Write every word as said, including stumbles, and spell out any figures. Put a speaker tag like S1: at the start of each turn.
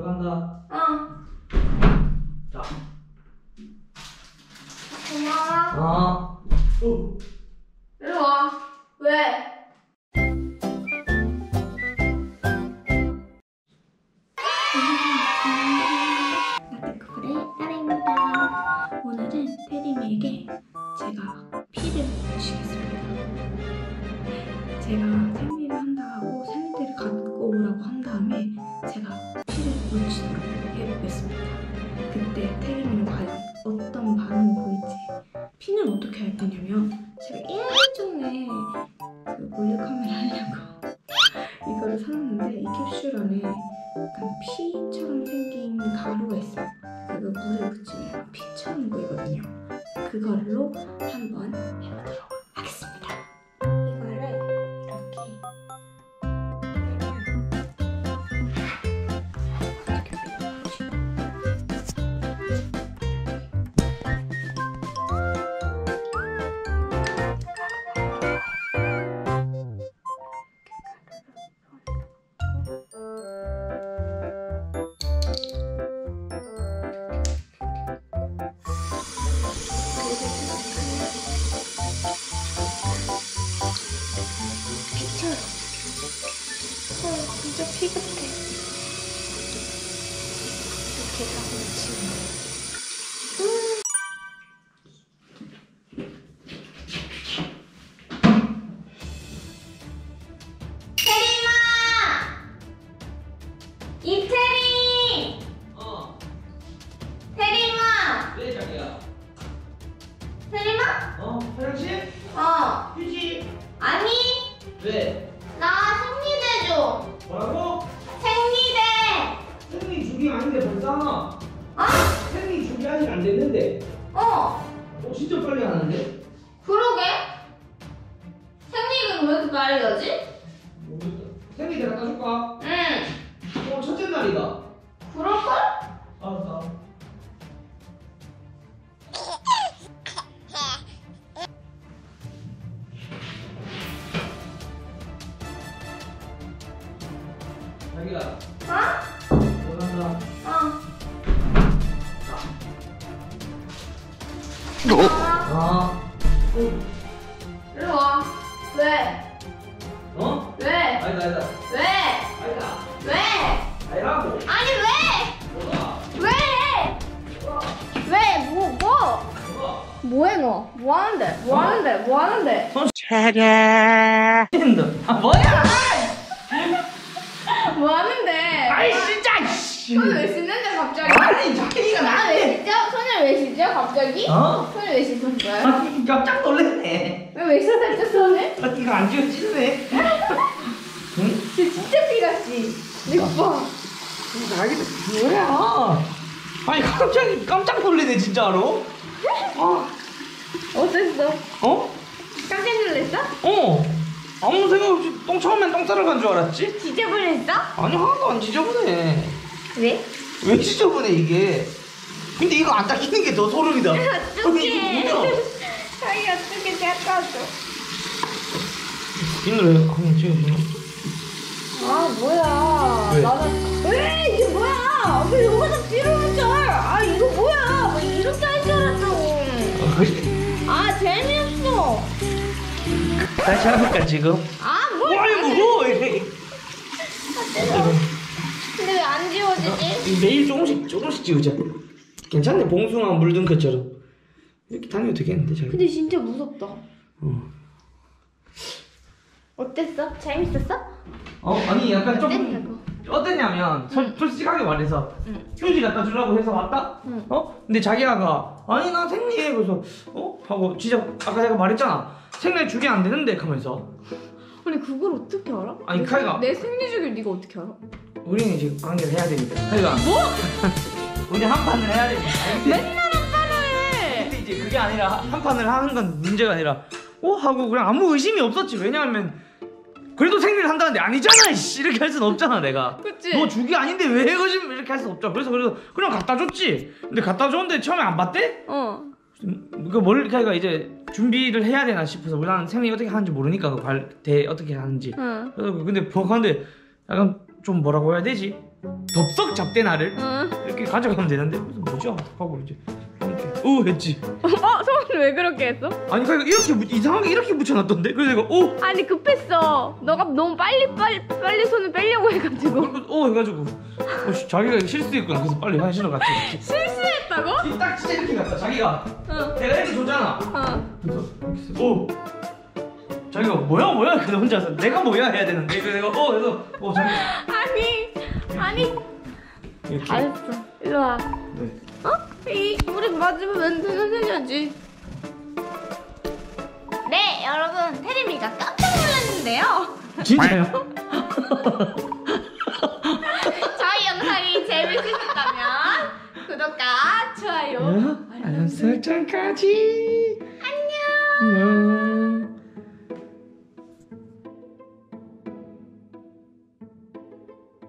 S1: 들어간다.
S2: 어.
S1: 자.
S2: 고마워.
S1: 어. 어.
S2: 이리 와. 왜? 라떼코의 나라입니다. 오늘은 테리미에게 제가 피를 묻히겠습니다. 제가 생리를 한다 하고 생리대를 갖고 오라고 한 다음에 제가 피를 묻히도록 해보겠습니다. 그때 테리미는 과연 어떤 반응을 보일지. 피는 어떻게 할 거냐면 제가 예전에 그 몰래카메라 하려고 이거를 사놨는데 이 캡슐 안에 약간 피처럼 생긴 가루가 있어요. 그거 물에 묻히면 피처럼 보이거든요. 그걸로 한번 해보도록 하겠습니다. 이거를 이렇게 피쳐요. 어, 진짜 피 같아. 이렇게 다 묻히는 거예요. 이태리!
S1: 어.
S2: 태리마!
S1: 왜 자기야?
S2: 태리마?
S1: 어? 화장실?
S2: 어.
S1: 휴지?
S2: 아니,
S1: 왜?
S2: 나 생리대 줘.
S1: 뭐라고?
S2: 생리대.
S1: 생리 주기 아닌데 벌써?
S2: 어?
S1: 생리 주기 아직 안 됐는데.
S2: 어.
S1: 어 진짜 빨리 하는데?
S2: 그러게. 생리는 왜 이렇게 빨리 하지?
S1: 모르겠다. 생리 내가 따줄까?
S2: 응.
S1: 어 첫째 날이다.
S2: 그럴걸?
S1: 알았다. 자기야.
S2: 어?
S1: 들어간다.
S2: 어.
S1: 어?
S2: 어.
S1: 어.
S2: 이리 와. 왜?
S1: 어?
S2: 왜?
S1: 아니다 아니다.
S2: 왜?
S1: 아니다.
S2: 왜?
S1: 아니라고.
S2: 아니 왜?
S1: 뭐가?
S2: 왜?
S1: 뭐가?
S2: 왜? 뭐? 뭐?
S1: 뭐가?
S2: 뭐해 너? 뭐 하는데? 뭐 하는데? 뭐 하는데?
S1: 손 차려. 아 뭐야?
S2: 뭐 하는데?
S1: 아이 진짜. 씨.
S2: 손을 왜 씻는데 갑자기?
S1: 아니 자기가
S2: 아, 왜
S1: 나한테.
S2: 씻죠? 손을 왜 씻죠? 갑자기?
S1: 어?
S2: 손을 왜 씻었어요?
S1: 아 깜짝 놀랐네.
S2: 왜 왜 씻었죠 손을?
S1: 아 이거 안 지워지네. 응?
S2: 쟤 진짜 피같지? 내 봐.
S1: 자기는 뭐야? 아니 갑자기 깜짝 놀래네 진짜로. 아.
S2: 어땠어?
S1: 어?
S2: 깜짝 놀랐어?
S1: 어. 아무 생각 없이 똥 처음엔 똥 싸러 간 줄 알았지?
S2: 지저분했어?
S1: 아니 하나도 안 지저분해.
S2: 왜?
S1: 왜 지저분해 이게? 근데 이거 안 닦이는 게 더 소름이다. 아니,
S2: 어떡해.
S1: 이거 뭐야?
S2: 자기 어떻게 닦아줘?
S1: 이 노래 한번 찍어주나?
S2: 아 뭐야?
S1: 왜?
S2: 나는 왜 이게 뭐야? 왜 여기서 찌르는 줄? 아 이거 뭐야? 뭐 이렇게 할 줄 알았다고.
S1: 아 그래?
S2: 아 재미없어.
S1: 다시 해볼까 지금?
S2: 아 뭘?
S1: 와 이거 뭐 이래?
S2: 근데 왜 안 지워지지?
S1: 매일 조금씩 조금씩 지우자. 괜찮네 봉숭아 물든 것처럼. 이렇게 다니면 되겠는데 잘.
S2: 근데 진짜 무섭다.
S1: 어.
S2: 어땠어? 재밌었어?
S1: 어 아니 약간 좀
S2: 어땠냐고?
S1: 어땠냐면 sol- 솔직하게 말해서
S2: 응.
S1: 휴지 갖다 주려고 해서 왔다.
S2: 응.
S1: 어? 근데 자기야가 아니 나 생리해 그래서 어? 하고 진짜 아까 내가 말했잖아 생리 주기 안 되는데 하면서.
S2: 아니 그걸 어떻게 알아?
S1: 아니,
S2: 내
S1: 카이가-
S2: 생- 내 생리 주기를 네가 어떻게 알아?
S1: 우리는 지금 관계를 해야 되니까. 그러니까
S2: 뭐?
S1: 우리 한 판을 해야 되니까. 근데,
S2: 맨날 한 판을 해.
S1: 근데 이제 그게 아니라 한 판을 하는 건 문제가 아니라 어? 하고 그냥 아무 의심이 없었지. 왜냐하면 그래도 생리를 한다는데 아니잖아 이씨 이렇게 할 수는 없잖아 내가.
S2: 그치?
S1: 너 주기 아닌데 왜 거짓말 이렇게 할 수 없죠. 그래서 그래서 그냥 갖다 줬지. 근데 갖다 줬는데 처음에 안 받대?
S2: 어.
S1: 그 머리카락가 이제 준비를 해야 되나 싶어서 나는 생리 어떻게 하는지 모르니까 그 발 대 어떻게 하는지.
S2: 응.
S1: 그래서 근데 버하는데 약간 좀 뭐라고 해야 되지? 덥석 잡대나를
S2: 응.
S1: 이렇게 가져가면 되는데 무슨 뭐지 하고 이제 이렇게 오 했지.
S2: 어? 성훈이 왜 그렇게 했어?
S1: 아니 그러니까 이렇게 무- 이상하게 이렇게 붙여놨던데 그래서 내가 오
S2: 아니 급했어. 너가 너무 빨리 빨리 빨리 손을 빼려고 해가지고.
S1: 그리고 오 해가지고 어, 씨, 자기가 실수했구나. 그래서 빨리 화장실로 갔지.
S2: 실수했다고?
S1: 딱 진짜 이렇게 갔다. 자기가
S2: 응.
S1: 내가 이렇게 줬잖아.
S2: 어.
S1: 그래서 이렇게 했어. 오 자기가 뭐야 뭐야 그래서 혼자서 내가 뭐야 해야 되는데 그래서 내가 어 그래서 어 자기
S2: 아니 아니
S1: 이렇게
S2: 잘했어. 일로 와.
S1: 네.
S2: 어? 이 우리 맞으면 멘트는 해야지. 네 여러분 테리미가 깜짝 놀랐는데요.
S1: 진짜요?
S2: 저희 영상이 재밌으셨다면 구독과 좋아요
S1: 알람 설정까지.
S2: 안녕.
S1: 안녕.